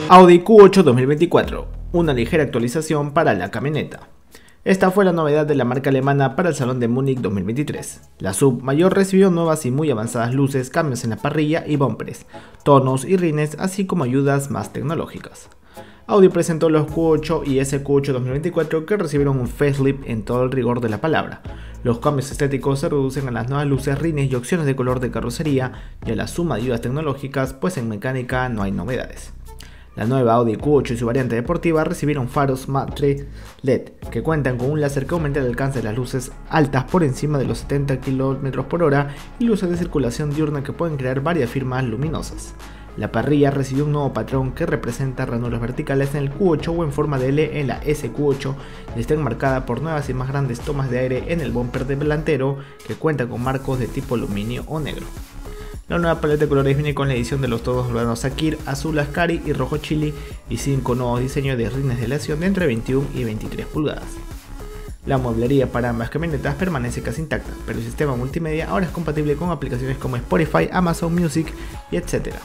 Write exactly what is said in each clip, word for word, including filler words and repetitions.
Audi Q ocho dos mil veinticuatro, una ligera actualización para la camioneta. Esta fue la novedad de la marca alemana para el Salón de Múnich dos mil veintitrés. La sub mayor recibió nuevas y muy avanzadas luces, cambios en la parrilla y bumpers, tonos y rines, así como ayudas más tecnológicas. Audi presentó los Q ocho y S Q ocho dos mil veinticuatro que recibieron un facelift en todo el rigor de la palabra. Los cambios estéticos se reducen a las nuevas luces, rines y opciones de color de carrocería y a la suma de ayudas tecnológicas, pues en mecánica no hay novedades. La nueva Audi Q ocho y su variante deportiva recibieron faros matre L E D que cuentan con un láser que aumenta el alcance de las luces altas por encima de los setenta kilómetros por hora y luces de circulación diurna que pueden crear varias firmas luminosas. La parrilla recibió un nuevo patrón que representa ranuras verticales en el Q ocho o en forma de L en la S Q ocho y está enmarcada por nuevas y más grandes tomas de aire en el bumper delantero que cuenta con marcos de tipo aluminio o negro. La nueva paleta de colores viene con la edición de los tonos dorados Sakir, azul Ascari y rojo chili y cinco nuevos diseños de rines de aleación de entre veintiuna y veintitrés pulgadas. La mueblería para ambas camionetas permanece casi intacta, pero el sistema multimedia ahora es compatible con aplicaciones como Spotify, Amazon Music y etcétera.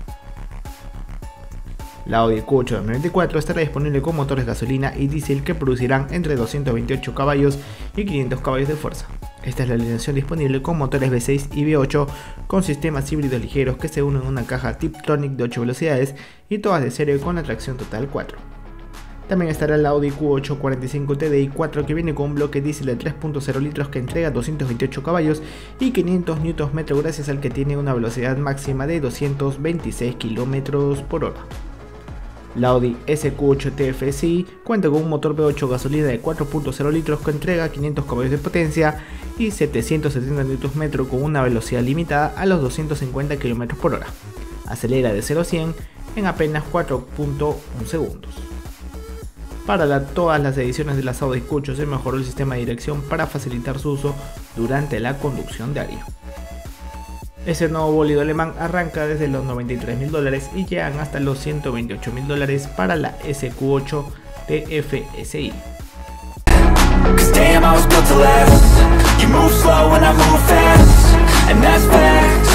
La Audi Q ocho dos mil veinticuatro estará disponible con motores gasolina y diésel que producirán entre doscientos veintiocho caballos y quinientos caballos de fuerza. Esta es la alineación disponible con motores V seis y V ocho con sistemas híbridos ligeros que se unen en una caja Tiptronic de ocho velocidades y todas de serie con la tracción total cuatro. También estará la Audi Q ocho cuarenta y cinco T D I cuatro que viene con un bloque diésel de tres punto cero litros que entrega doscientos veintiocho caballos y quinientos newton metros gracias al que tiene una velocidad máxima de doscientos veintiséis kilómetros por hora. La Audi S Q ocho T F S I cuenta con un motor V ocho gasolina de cuatro punto cero litros que entrega quinientos caballos de potencia y setecientos setenta newton metros con una velocidad limitada a los doscientos cincuenta kilómetros por hora. Acelera de cero a cien en apenas cuatro punto uno segundos. Para la, todas las ediciones de las Audi Q ocho se mejoró el sistema de dirección para facilitar su uso durante la conducción diaria. Este nuevo bólido alemán arranca desde los noventa y tres mil dólares y llegan hasta los ciento veintiocho mil dólares para la S Q ocho T F S I. Cause damn, I was built to last. You move slow and I move fast, and that's fact.